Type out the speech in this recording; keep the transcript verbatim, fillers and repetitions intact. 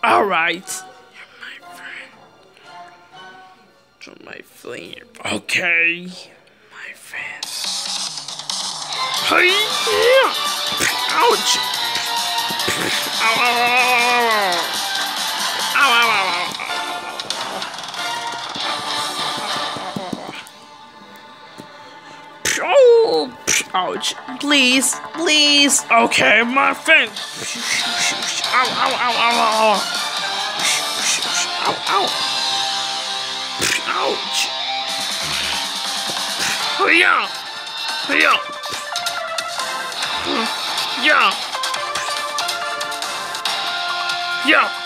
All right. You're my friend. You're my friend. Okay. My friend. Hey, yeah. Ouch. Ow, ow, ow, ow, ow, ow, ow. Oh, ouch. Please, please. Okay, my friend. Ow, ow, ow, ow, ow. Ow, ow. Ouch. Yeah. Yeah. Yeah. Yeah.